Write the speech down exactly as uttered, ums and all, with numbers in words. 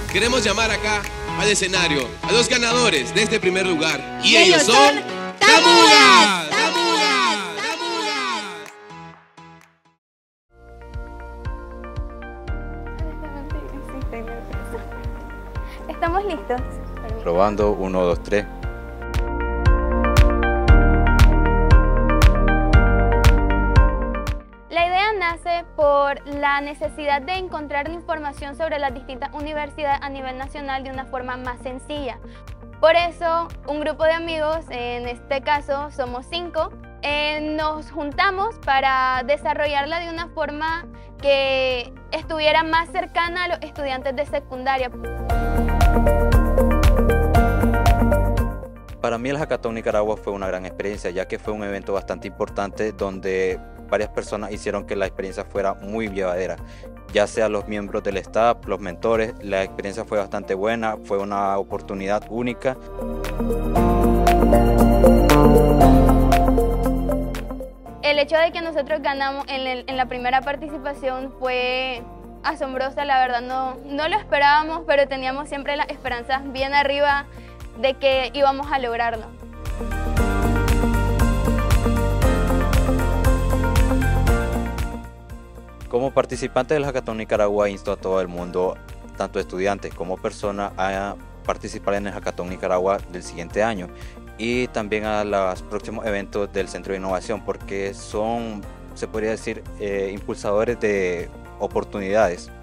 queremos llamar acá al escenario a los ganadores de este primer lugar. Y, y ellos son Tamugas. Tamugas. ¿Estamos listos? Probando, uno, dos, tres. La idea nace por la necesidad de encontrar información sobre las distintas universidades a nivel nacional de una forma más sencilla. Por eso, un grupo de amigos, en este caso somos cinco, eh, nos juntamos para desarrollarla de una forma que estuviera más cercana a los estudiantes de secundaria. Para mí el Hackathon Nicaragua fue una gran experiencia, ya que fue un evento bastante importante donde varias personas hicieron que la experiencia fuera muy llevadera, ya sea los miembros del staff, los mentores. La experiencia fue bastante buena, fue una oportunidad única. El hecho de que nosotros ganamos en, el, en la primera participación fue asombrosa, la verdad no, no lo esperábamos, pero teníamos siempre las esperanzas bien arriba de que íbamos a lograrlo. Como participante del Hackathon Nicaragua, insto a todo el mundo, tanto estudiantes como personas, a participar en el Hackathon Nicaragua del siguiente año y también a los próximos eventos del Centro de Innovación, porque son, se podría decir, eh, impulsadores de oportunidades.